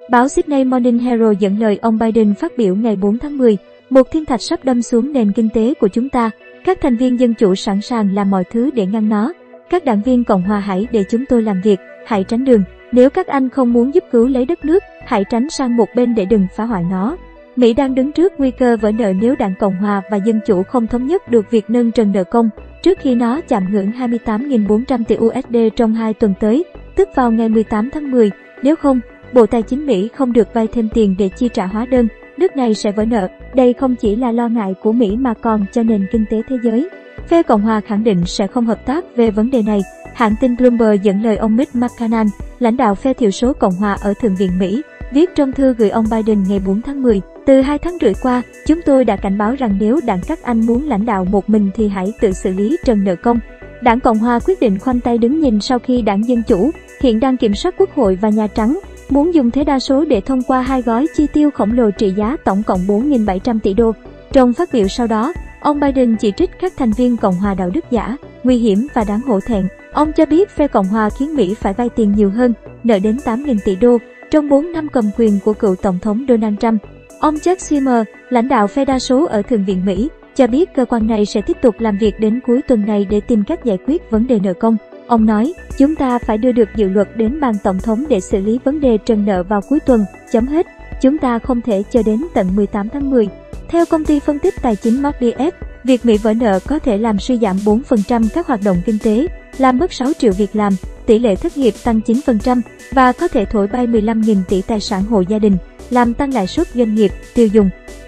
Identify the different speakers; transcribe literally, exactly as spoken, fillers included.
Speaker 1: Báo Sydney Morning Herald dẫn lời ông Biden phát biểu ngày bốn tháng mười, một thiên thạch sắp đâm xuống nền kinh tế của chúng ta. Các thành viên Dân Chủ sẵn sàng làm mọi thứ để ngăn nó. Các đảng viên Cộng hòa hãy để chúng tôi làm việc, hãy tránh đường. Nếu các anh không muốn giúp cứu lấy đất nước, hãy tránh sang một bên để đừng phá hoại nó. Mỹ đang đứng trước nguy cơ vỡ nợ nếu đảng Cộng hòa và Dân Chủ không thống nhất được việc nâng trần nợ công trước khi nó chạm ngưỡng hai mươi tám nghìn bốn trăm tỷ u ét đê trong hai tuần tới, tức vào ngày mười tám tháng mười. Nếu không, Bộ Tài chính Mỹ không được vay thêm tiền để chi trả hóa đơn, nước này sẽ vỡ nợ. Đây không chỉ là lo ngại của Mỹ mà còn cho nền kinh tế thế giới. Phe Cộng hòa khẳng định sẽ không hợp tác về vấn đề này. Hãng tin Bloomberg dẫn lời ông Mitch McConnell, lãnh đạo phe thiểu số Cộng hòa ở Thượng viện Mỹ, viết trong thư gửi ông Biden ngày bốn tháng mười. Từ hai tháng rưỡi qua, chúng tôi đã cảnh báo rằng nếu đảng các anh muốn lãnh đạo một mình thì hãy tự xử lý trần nợ công. Đảng Cộng hòa quyết định khoanh tay đứng nhìn sau khi đảng Dân Chủ, hiện đang kiểm soát Quốc hội và Nhà Trắng, muốn dùng thế đa số để thông qua hai gói chi tiêu khổng lồ trị giá tổng cộng bốn nghìn bảy trăm tỷ đô. Trong phát biểu sau đó, ông Biden chỉ trích các thành viên Cộng hòa đạo đức giả, nguy hiểm và đáng hổ thẹn. Ông cho biết phe Cộng hòa khiến Mỹ phải vay tiền nhiều hơn, nợ đến tám nghìn tỷ đô, trong bốn năm cầm quyền của cựu Tổng thống Donald Trump. Ông Chuck Schumer, lãnh đạo phe đa số ở Thượng viện Mỹ, cho biết cơ quan này sẽ tiếp tục làm việc đến cuối tuần này để tìm cách giải quyết vấn đề nợ công. Ông nói, chúng ta phải đưa được dự luật đến bàn Tổng thống để xử lý vấn đề trần nợ vào cuối tuần, chấm hết. Chúng ta không thể chờ đến tận mười tám tháng mười. Theo công ty phân tích tài chính Moody's, việc Mỹ vỡ nợ có thể làm suy giảm bốn phần trăm các hoạt động kinh tế, làm mất sáu triệu việc làm, tỷ lệ thất nghiệp tăng chín phần trăm và có thể thổi bay mười lăm nghìn tỷ tài sản hộ gia đình, làm tăng lãi suất doanh nghiệp, tiêu dùng.